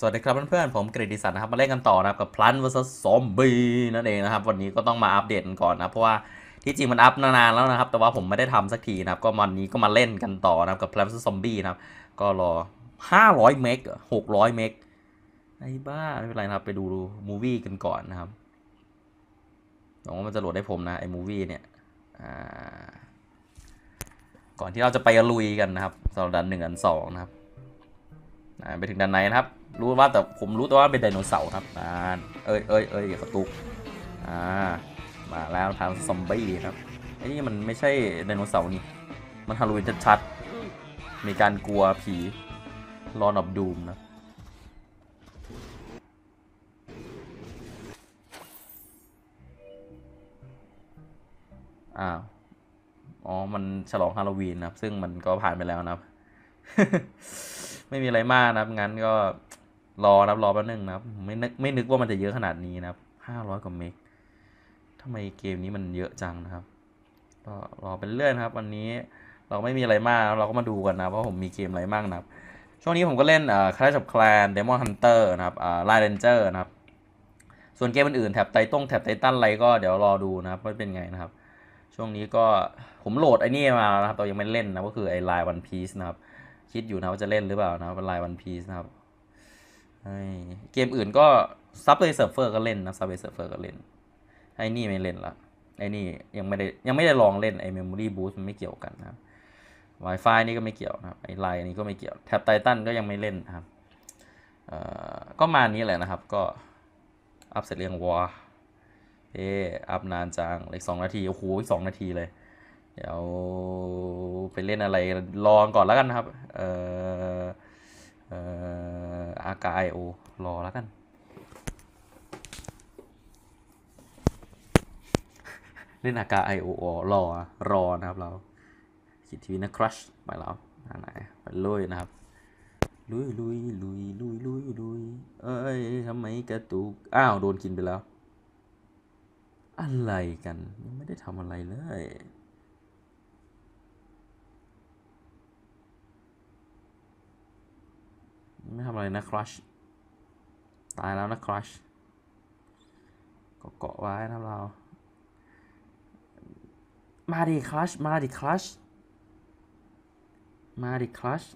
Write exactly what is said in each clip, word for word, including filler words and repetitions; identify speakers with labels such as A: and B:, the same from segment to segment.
A: สวัสดีครับเพื่อนๆผมกฤติศักดิ์นะครับมาเล่นกันต่อนะครับกับ Plants เวอร์ซัส Zombie นั่นเองนะครับวันนี้ก็ต้องมาอัปเดตกันก่อนนะเพราะว่าที่จริงมันอัพนานแล้วนะครับแต่ว่าผมไม่ได้ทำสักทีนะครับก็วันนี้ก็มาเล่นกันต่อนะครับกับ Plants เวอร์ซัส Zombie นะครับก็รอห้าร้อยเมกหกร้อยเมกไอ้บ้าไม่เป็นไรนะครับไปดูมูวี่กันก่อนนะครับหวังว่ามันจะโหลดได้ผมนะไอ้มูวี่เนี่ยก่อนที่เราจะไปลุยกันนะครับสำหรับดันหนึ่งดันสองนะครับไปถึงดันไหนนะครับรู้ว่าแต่ผมรู้แต่ว่าเป็นไดโนเสาร์ครับอ่าเอ้ยเอ้ยเอ้ยกระตุกอ่ามาแล้วทางซอมบี้ครับไอ้นี่มันไม่ใช่ไดโนเสาร์นี่มันฮาโลวีนชัดๆมีการกลัวผีลอนออฟดูมนะอ้าวอ๋อมันฉลองฮาโลวีนนะครับซึ่งมันก็ผ่านไปแล้วนะครับ ไม่มีอะไรมากนะครับงั้นก็รอนะรอแป๊บนึงนะครับไม่นึกไม่นึกว่ามันจะเยอะขนาดนี้นะครับห้าร้อยกว่าเมกทำไมเกมนี้มันเยอะจังนะครับก็รอเป็นเรื่อยครับวันนี้เราไม่มีอะไรมากเราก็มาดูกันนะว่าผมมีเกมอะไรบ้างนะครับช่วงนี้ผมก็เล่นอ่า Clash of Clans Demon Hunter นะครับอ่า Line Ranger นะครับส่วนเกมอื่นๆแถบไตต้งแถบไททันอะไรก็เดี๋ยวรอดูนะครับว่าเป็นไงนะครับช่วงนี้ก็ผมโหลดไอ้นี่มาแล้วนะครับแต่ยังไม่เล่นนะก็คือไอ้ Line One Piece นะครับคิดอยู่นะว่าจะเล่นหรือเปล่านะเป็น Line One Piece นะครับเกมอื่นก็ซับเวย์เซิร์ฟเวอร์ก็เล่นนะซับเวย์เซิร์ฟเวอร์ก็เล่นไอ้นี่ไม่เล่นละไอ้นี่ยังไม่ได้ยังไม่ได้ลองเล่นไอ้ Memory Boost มันไม่เกี่ยวกันนะครับ Wi-Fi นี่ก็ไม่เกี่ยวนะครับไอ้ไลน์นี้ก็ไม่เกี่ยวแท็บไททันก็ยังไม่เล่นนะครับก็มานี้แหละนะครับก็อัพเสร็จเรียงวอร์เอออัพนานจังอีกสองนาทีโอ้โหอีกสองนาทีเลยเดี๋ยวไปเล่นอะไรลองก่อนแล้วกันนะครับเอ่อเอ่ออากาไอโอรอแล้วกันเล่นอากาไอโอรอรอนะครับเราคิดทีวีนะครัชไปแล้วไหนไปลุยนะครับลุยลุยลุยลุยลุยลุยเอ้ยทำไมกระตุกอ้าวโดนกินไปแล้วอะไรกันยังไม่ได้ทำอะไรเลยไม่ทำอะไรนะครัชตายแล้วนะครัชก็เกาะไว้นะเรามาดิครัชมาดิครัชมาดิครัช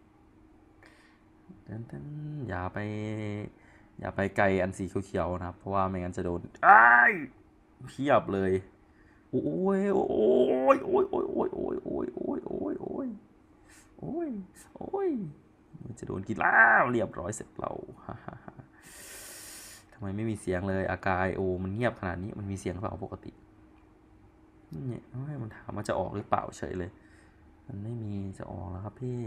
A: อย่าไปอย่าไปไกลอันสีเขียวๆนะครับเพราะว่าไม่งั้นจะโดนไอ้เพียบเลยโอ้ยโอ้ยโอ้ยโอ้ยโอ้ยโอ้ยโอ้ยโอ้ยโอ้ยโอ้ยโอ้ยโอ้ยมันจะโดนกินแล้วเรียบร้อยเสร็จเราทำไมไม่มีเสียงเลยอากาไอโอมันเงียบขนาดนี้มันมีเสียงเปล่าปกติเนี่ยมันถามว่าจะออกหรือเปล่าเฉยเลยมันไม่มีจะออกแล้วครับพี่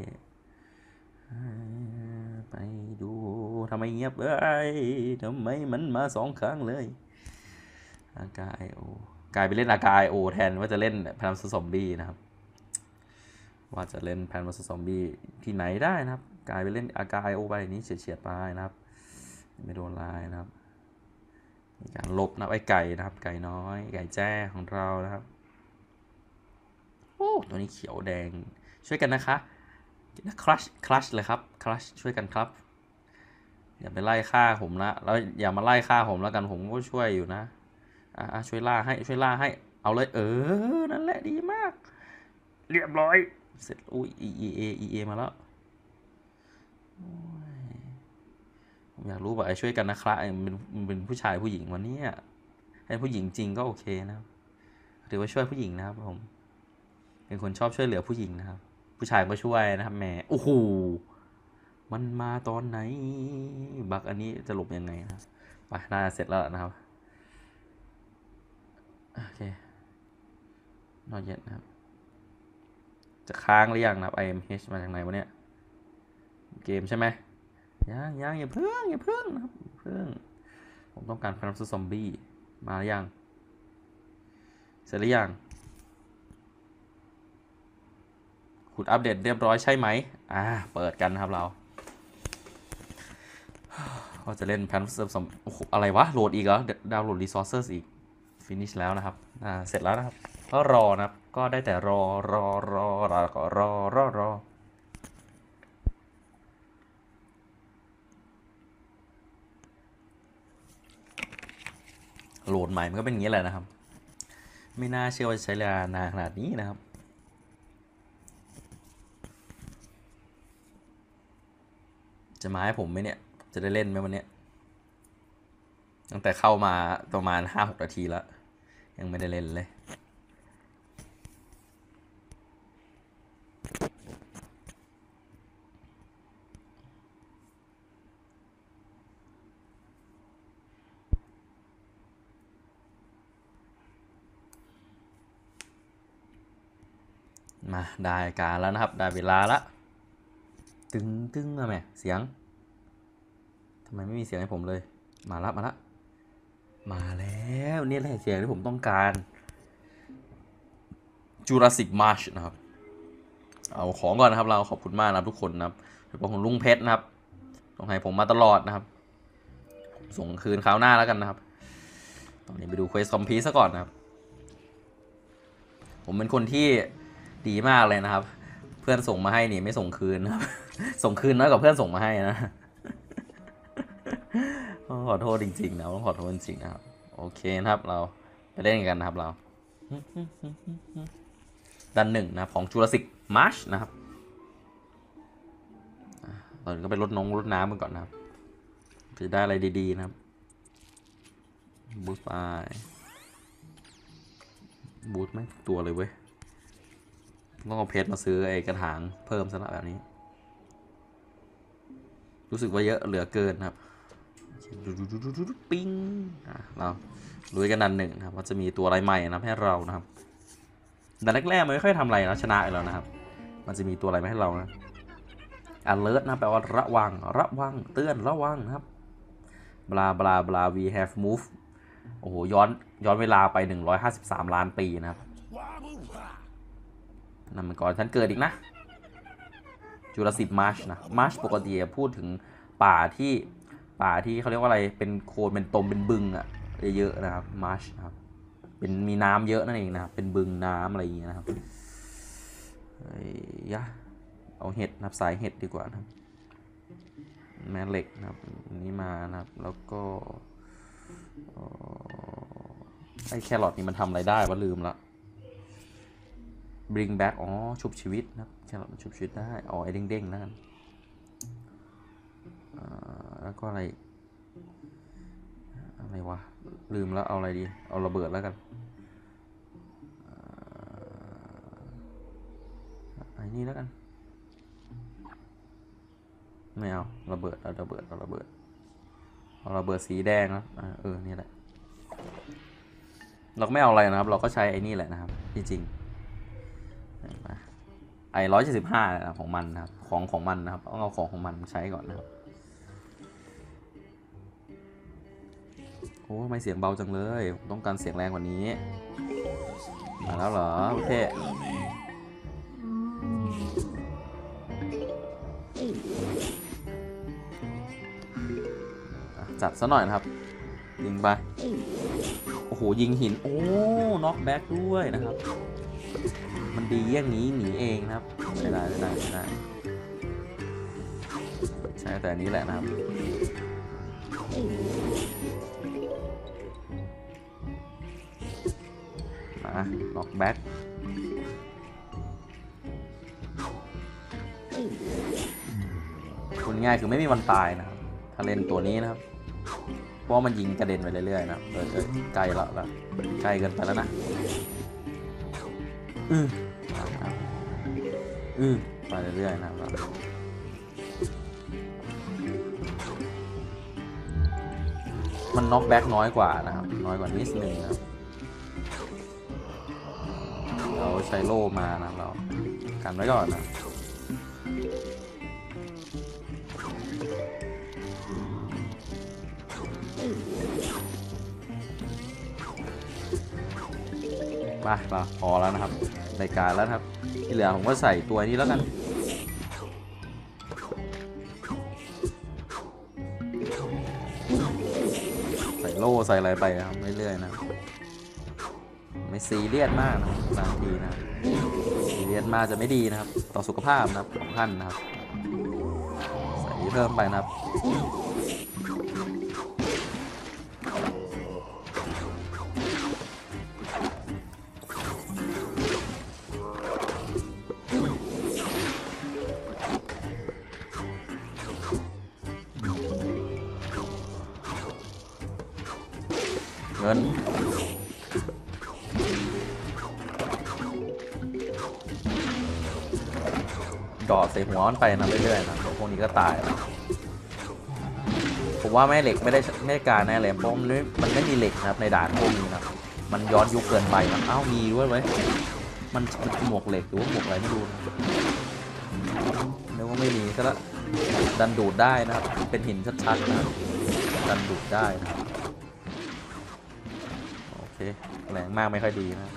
A: ไปดูทำไมเงียบเอ้ยทำไมมันมาสองครั้งเลยอากาไอโอกลายไปเล่นอากาไอโอแทนว่าจะเล่นแพนซอมบี้นะครับว่าจะเล่นแพนซอมบี้ที่ไหนได้นะครับกลายไปเล่นอากาไอโอไปนี้เฉียดๆไปนะครับไม่โดนลายนะครับมีการลบนะไอ้ไก่นะครับไก่น้อยไก่แจ้ของเรานะครับโอ้ตัวนี้เขียวแดงช่วยกันนะคะคลัชคลัชเลยครับคลัชช่วยกันครับอย่าไปไล่ฆ่าผมนะแล้วอย่ามาไล่ฆ่าผมแล้วกันผมก็ช่วยอยู่นะอ่าช่วยล่าให้ช่วยล่าให้เอาเลยเออนั่นแหละดีมากเรียบร้อยเสร็จอุ้ย E E A E A มาแล้วผมอยากรู้ว่าไอ้ช่วยกันนะครับมันเป็นผู้ชายผู้หญิงวันนี้ให้ผู้หญิงจริงก็โอเคนะครับถือว่าช่วยผู้หญิงนะครับผมเป็นคนชอบช่วยเหลือผู้หญิงนะครับผู้ชายก็ช่วยนะครับแม่โอ้โหมันมาตอนไหนบักอันนี้จะหลบยังไงนะไปน่าเสร็จแล้วนะครับโอเคนอนเย็นนะครับจะค้างหรือยังนะครับ ไอ เอ็ม เอช มาจากไหนวะเนี่ยเกมใช่ไหมยังยังอย่าเพิ่งอย่าเพิ่งนะครับเพิ่งผมต้องการพลังซอมบี้มาหรือยังเสร็จหรือยังขุดอัปเดตเรียบร้อยใช่ไหมอ่าเปิดกันครับเราก็จะเล่นแพนเซิร์ฟอะไรวะโหลดอีกเหรอดาวน์โหลดรีซอสเซอร์อีกฟินิชแล้วนะครับอ่าเสร็จแล้วนะครับก็รอนะครับก็ได้แต่รอรอรอรอรอรอรอโหลดใหม่มันก็เป็นอย่างนี้แหละนะครับไม่น่าเชื่อว่าจะใช้เวลานานขนาดนี้นะครับจะมาให้ผมไหมเนี่ยจะได้เล่นไหมวันนี้ตั้งแต่เข้ามาประมาณ ห้าหก นาทีแล้วยังไม่ได้เล่นเลยมาได้การแล้วนะครับได้เวลาละตึงตึงมาไหมเสียงทำไมไม่มีเสียงให้ผมเลยมาละมาละมาแล้วนี่แหละเสียงที่ผมต้องการ Jurassic March นะครับเอาของก่อนนะครับเราขอบคุณมากนะทุกคนนะครับโดยเฉพาะของลุงเพชรนะครับต้องให้ผมมาตลอดนะครับส่งคืนคราวหน้าแล้วกันนะครับตอนนี้ไปดู Quest Complete ซะก่อนนะครับผมเป็นคนที่ดีมากเลยนะครับเพื่อนส่งมาให้นี่ไม่ส่งคืนนะครับส่งคืนน้อยกว่าเพื่อนส่งมาให้นะต้องขอโทษจริงๆนะต้องขอโทษจริงๆนะครับโอเคนะครับเราไปเล่นกันนะครับเราดันหนึ่งนะของ Jurassic March นะครับตอนนี้ก็ไปรดน้องรดน้ำกันก่อนนะครับถือได้อะไรดีๆนะครับบูสต์ไปบูสต์ไม่ตัวเลยเว้ยต้องเอาเพชรมาซื้อไอ้กระถางเพิ่มสำหรับแบบนี้รู้สึกว่าเยอะเหลือเกินครับปิ้งเราลุยกันดันหนึ่งนะครับว่าจะมีตัวอะไรใหม่นะให้เรานะครับดันแรกๆมันไม่ค่อยทำอะไรนะชนะแล้วนะครับมันจะมีตัวอะไรมาให้เรานะ alert นะแปลว่าระวังระวังเตือนระวังนะครับบลาบลาบลา we have moved โอ้โหย้อนย้อนเวลาไปหนึ่งร้อยห้าสิบสามล้านปีนะครับนั่นมันก่อนฉันเกิดอีกนะจูราสสิกมาร์ชนะมาร์ชปกติพูดถึงป่าที่ป่าที่เขาเรียกว่าอะไรเป็นโคลนเป็นตมเป็นบึงอะเยอะๆนะครับมาร์ชนะครับเป็นมีน้ำเยอะนั่นเองนะครับเป็นบึงน้ำอะไรอย่างเงี้ยนะครับเฮ้ยยะเอาเห็ดนับสายเห็ดดีกว่านะครับแม่เหล็กนะครับนี่มานะครับแล้วก็ไอ้แครอทนี่มันทำอะไรได้วะลืมละ bring back อ๋อชุบชีวิตนะครับแครอทมันชุบชีวิตได้อ๋อไอ้เด้งๆนั่นแล้วก็อะไรอะไรวะลืมแล้วเอาอะไรดีเอาระเบิดแล้วกันไอ้นี่แล้วกันไม่เอาระเบิดเอาระเบิดเอาระเบิดเอาระเบิดสีแดงนะเออนี่แหละเราก็ไม่เอาอะไรนะครับเราก็ใช้ไอ้นี่แหละนะครับจริงๆไอ้ร้อยเจ็ดสิบห้าของมันนะครับของของมันนะครับต้องเอาของของมันใช้ก่อนนะครับโอ้ไม่เสียงเบาจังเลยต้องการเสียงแรงกว่านี้มาแล้วเหรอโอเคจัดซะหน่อยนะครับยิงไปโอ้โหยิงหินโอ้น็อกแบ็กด้วยนะครับมันดีอย่างนี้หนีเองนะครับไม่ได้ไม่ได้ไม่ได้ใช่แต่อันนี้แหละนะครับมาน็อกแบ็กคุณง่ายคือไม่มีวันตายนะครับถ้าเล่นตัวนี้นะครับเพราะมันยิงกระเด็นไปเรื่อยๆนะครับเออใกล้แล้วละใกล้เกินไปแล้วนะอืออือไปเรื่อยๆนะครับมันน็อกแบ็กน้อยกว่านะครับน้อยกว่านิดนึงนะครับเราใช้โล่มานะเรากันไว้ก่อนนะมาเราพอแล้วนะครับรายการแล้วครับที่เหลือผมก็ใส่ตัวนี้แล้วกันใส่โล่ใส่อะไรไปนะครับเรื่อยๆนะไม่ซีเรียสมากนะบางทีนะซีเรียสมากจะไม่ดีนะครับต่อสุขภาพนะครับของท่านนะครับใส่เพิ่มไปนะครับเงินดอดใส่หัวมันไปนะเรื่อยๆนะพวกนี้ก็ตายนะผมว่าแม่เหล็กไม่ได้ไม่ได้การแน่เลยเพราะมันไม่มันไม่มีเหล็กนะครับในด่านพวกนี้นะมันย้อนยุคเกินไปนะอ้าวมีด้วยเว้ยมันมันหมวกเหล็กหรือว่าหมวกอะไรไม่รู้นึกว่าไม่มีซะละดันดูดได้นะครับเป็นหินชัดๆนะดันดูดได้นะโอเคแรงมากไม่ค่อยดีนะ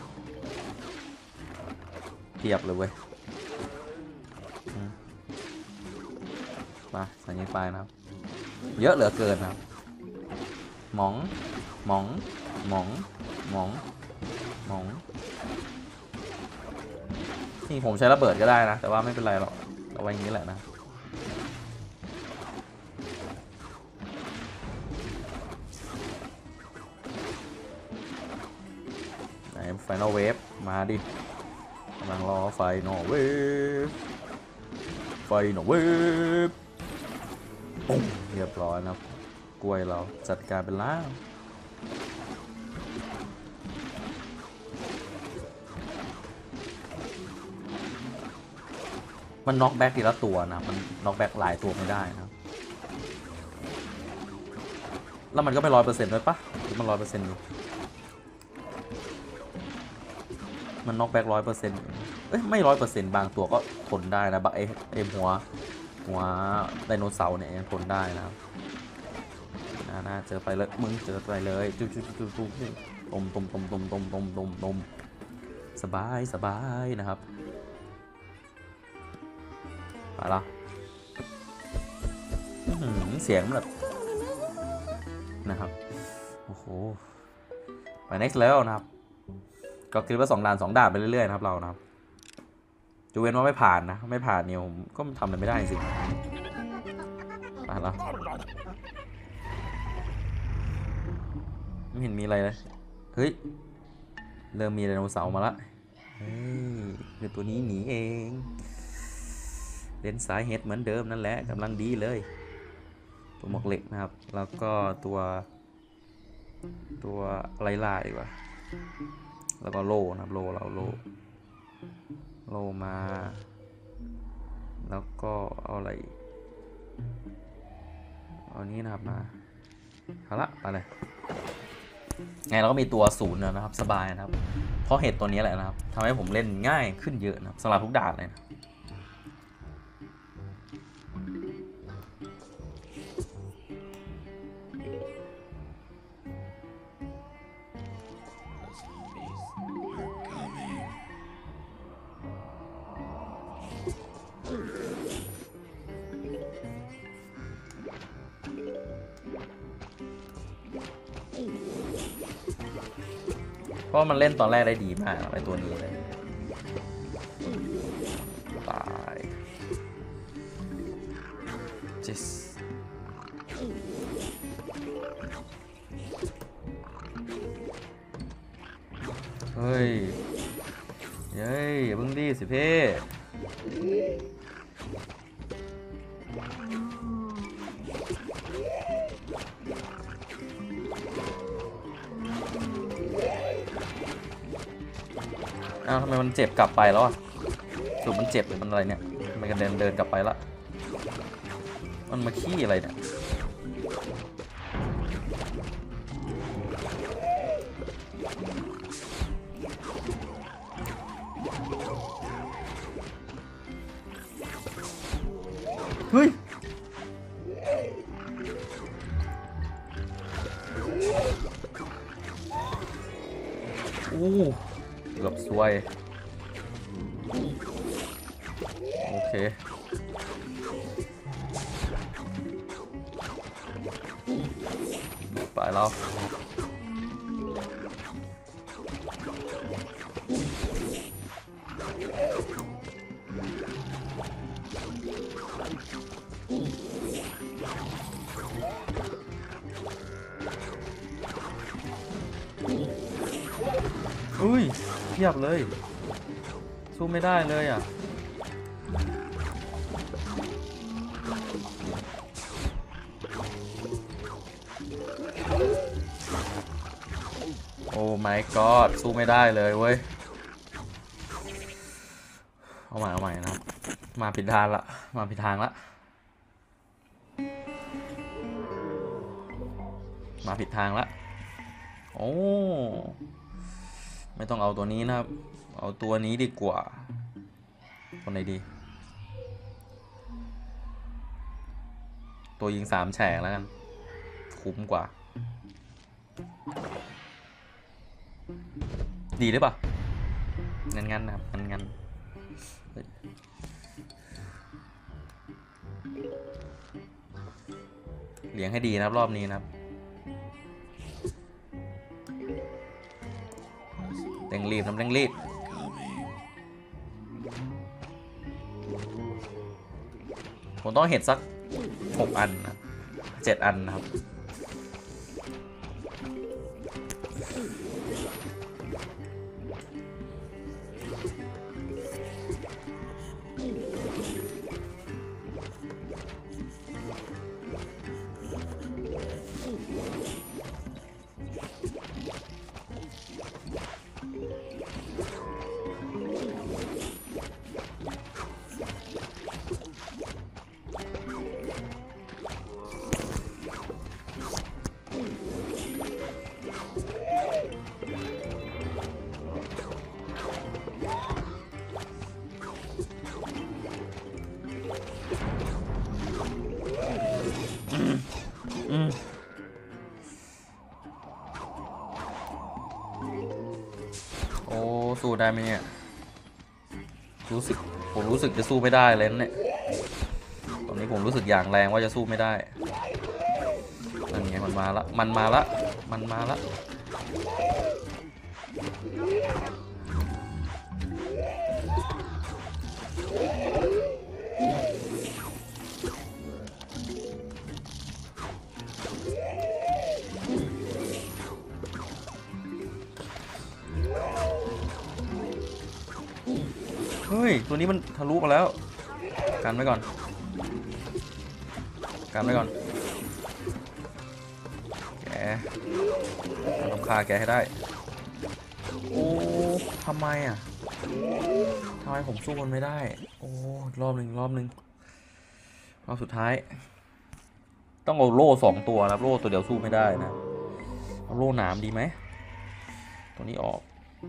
A: เทียบเลยเว้ยมาใส่นี้ไปนะครับเยอะเหลือเกินนะครับหมองหมองหมองหมองหมองนี่ผมใช้ระเบิดก็ได้นะแต่ว่าไม่เป็นไรหรอกเอาไว้อย่างนี้แหละนะไหนไฟนอลเวฟมาดิกำลังรอไฟนอลเวฟไฟนอลเวฟปุ๊บเรียบร้อยนะครับกล้วยเราจัดการเป็นล่างมันน็อกแบ็กทีละตัวนะมันน็อกแบ็กหลายตัวไม่ได้นะแล้วมันก็ไม่ร้อยเปอร์เซ็นต์ด้วยปะหรือมันร้อยเปอร์เซ็นต์อยู่มันน็อกแบ็กร้อยเปอร์เซ็นต์เอ้ยไม่ร้อยเปอร์เซ็นต์บางตัวก็ทนได้นะบักไอไอหัวหัวไดโนเสาร์เนี่ยยังทนได้นะครับน่าเจอไปเลยมึงเจอไปเลยจุ๊บจุ๊บจุ๊บจุ๊บต้มต้มต้มต้มต้มต้มต้มต้มสบายสบายนะครับไปละเสียงแบบนะครับโอ้โหไป next แล้วนะครับก็คลิปละสองด่านสองด่านไปเรื่อยๆนะครับเรานะครับจูเว้นว่าไม่ผ่านนะไม่ผ่านเนี่ยผมก็ทำอะไรไม่ได้จริงไปแล้วไม่เห็นมีอะไรเลยเฮ้ยเริ่มมีไดโนเสาร์มาละเฮ้ยคือตัวนี้หนีเองเล่นสายเฮดเหมือนเดิมนั่นแหละกำลังดีเลยตัวหมวกเหล็กนะครับแล้วก็ตัวตัวไล่ล่าดีกว่าแล้วก็โล่นะครับโล่เราโล่โล่มาแล้วก็เอาอะไรเอานี้นะครับมาเอาละไปเลยไงเราก็มีตัวศูนย์นะครับสบายนะครับเพราะเห็ดตัวนี้แหละนะครับทำให้ผมเล่นง่ายขึ้นเยอะนะครับสำหรับทุกด่านเลยนะเพราะมันเล่นตอนแรกได้ดีมากไอตัวนี้เลยตายจิสเฮ้ยเย้ยอย่าเพิ่งดีสิเพ่อ้าวทำไมมันเจ็บกลับไปแล้วอ่ะสุดมันเจ็บหรือมันอะไรเนี่ยทำไมกันเดินเดินกลับไปละมันมาขี้อะไรเนี่ยเฮ้ยอู้เกือบซวยโอเคไปแล้วอุ้ยเทียบเลยสู้ไม่ได้เลยอ่ะ my god สู้ไม่ได้เลยเว้ยเอาใหม่เอาใหม่นะครับมาผิดทางละมาผิดทางละมาผิดทางละโอ้ไม่ต้องเอาตัวนี้นะครับเอาตัวนี้ดีกว่าตัวไหนดีตัวยิงสามแฉกแล้วกันคุ้มกว่าดีหรือเปล่างั้นงั้นนะครับงั้นงั้นเลี้ยงให้ดีนะครับรอบนี้นะครับเร่งรีบน้ำเร่งรีบผมต้องเห็ดสักหกอันนะเจ็ดอันนะครับโอ้สู้ได้ไหมเนี่ยรู้สึกผมรู้สึกจะสู้ไม่ได้เลยเนี่ยตอนนี้ผมรู้สึกอย่างแรงว่าจะสู้ไม่ได้นั่นไงมันมาละมันมาละมันมาละเฮ้ยตัวนี้มันทะลุมาแล้วกันไว้ก่อนกันไว้ก่อนแกต้องฆ่าแกให้ได้โอ้ทำไมอ่ะทำไมผมสู้มันไม่ได้โอ้รอบหนึ่งรอบหนึ่งรอบสุดท้ายต้องเอาโล่สองตัวนะโล่ตัวเดียวสู้ไม่ได้นะเอาโล่หนามดีไหมตัวนี้ออก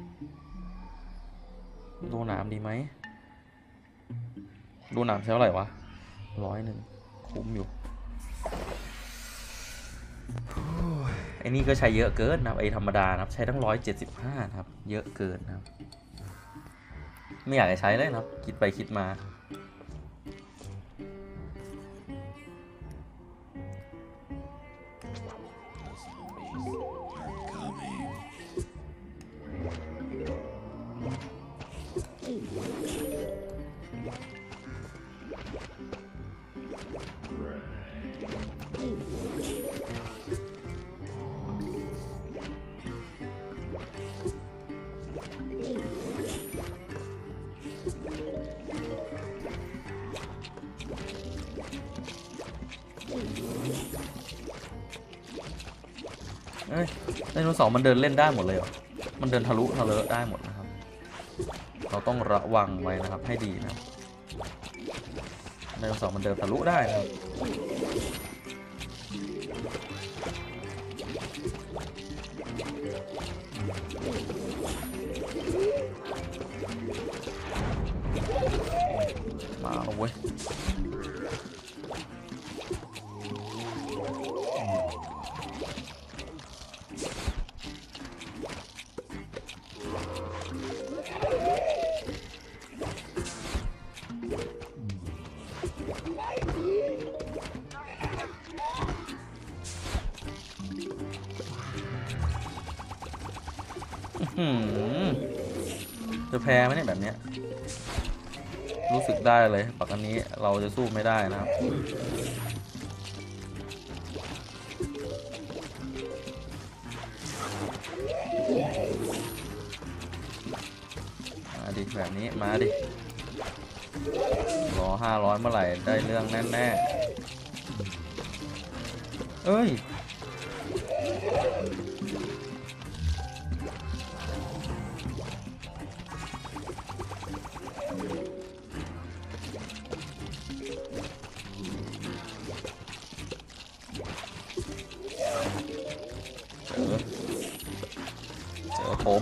A: โล่หนามดีไหมโล่หนามใช้เท่าไหร่วะร้อยหนึ่งคุ้มอยู่ไอ้นี่ก็ใช้เยอะเกินนะไอ้ธรรมดานะครับใช้ทั้งร้อยเจ็ดสิบห้าครับเยอะเกินนะครับไม่อยากจะใช้เลยนะครับคิดไปคิดมาเอ้ยไดโนเสาร์มันเดินเล่นได้หมดเลยเหรอมันเดินทะลุทะเลาะได้หมดนะครับเราต้องระวังไว้นะครับให้ดีนะไดโนเสาร์มันเดินทะลุได้นะครับมาแล้วเว้ยจะแพ้ไหมเนี่ยแบบเนี้ยรู้สึกได้เลยปกตินี้เราจะสู้ไม่ได้นะครับมาดิแบบนี้มาดิรอห้าร้อยเมื่อไหร่ได้เรื่องแน่ๆเอ้ยผม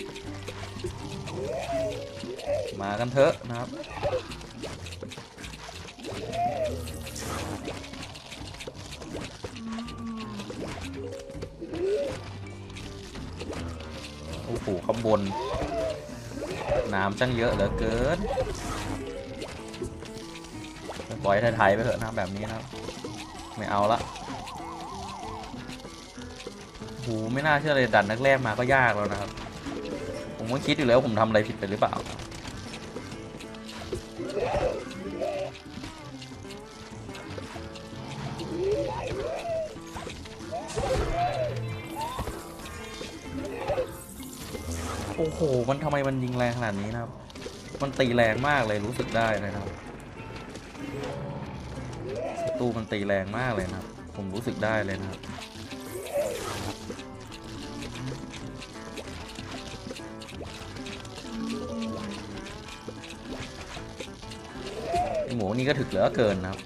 A: มากันเถอะนะครับโอ้โหข้างบนน้ำจังเยอะเหลือเกินปล่อยไทยๆไปเถอะนะแบบนี้นะครับไม่เอาละโหไม่น่าเชื่อเลยดันนักแรกมาก็ยากแล้วนะครับผมก็คิดอยู่แล้วผมทำอะไรผิดไปหรือเปล่าโอ้โหมันทำไมมันยิงแรงขนาดนี้นะครับมันตีแรงมากเลยรู้สึกได้นะครับศัตรูมันตีแรงมากเลยนะครับผมรู้สึกได้เลยนะครับหมูนี่ก็ถึกเหลือเกินนะครับ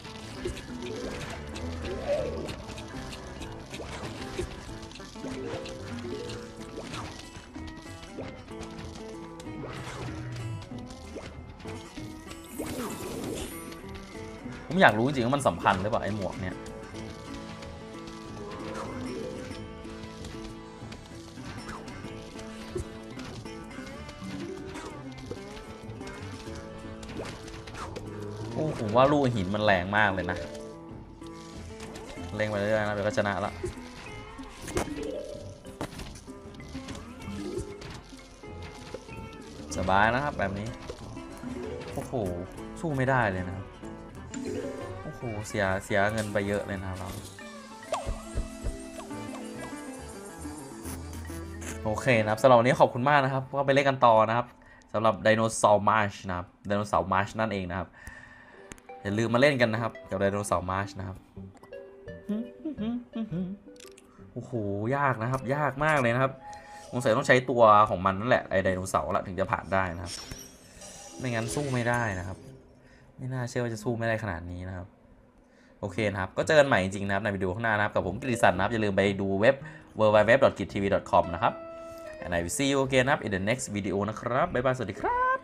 A: ผมอยากรู้จริงๆว่ามันสำคัญหรือเปล่าไอ้หมวกเนี่ยโอ้ผมว่าลูกหินมันแรงมากเลยนะเล่งไปเรื่อยๆนะเดี๋ยวก็ชนะละสบายนะครับแบบนี้โอ้โหสู้ไม่ได้เลยนะครับโอ้โหเสียเสียเงินไปเยอะเลยนะครับเราโอเคนะครับสำหรับวันนี้ขอบคุณมากนะครับก็ไปเล่นกันต่อนะครับสำหรับไดโนเสาร์มาร์ชนะครับไดโนเสาร์มาร์ชนั่นเองนะครับอย่าลืมมาเล่นกันนะครับกับไดโนเสาร์มาร์ชนะครับโอ้โหยากนะครับยากมากเลยนะครับสงสัยต้องใช้ตัวของมันนั่นแหละไอไดโนเสาร์ละถึงจะผ่านได้นะครับไม่งั้นสู้ไม่ได้นะครับไม่น่าเชื่อว่าจะสู้ไม่ได้ขนาดนี้นะครับโอเคนะครับก็เจอกันใหม่จริงๆนะครับในวิดีโอข้างหน้านะครับกับผมกิติสันนะครับอย่าลืมไปดูเว็บ ดับเบิลยู ดับเบิลยู ดับเบิลยู ดอท กิตทีวี ดอท คอม นะครับ and I will see you again นะครับ in the next video นะครับบ๊ายบายสวัสดีครับ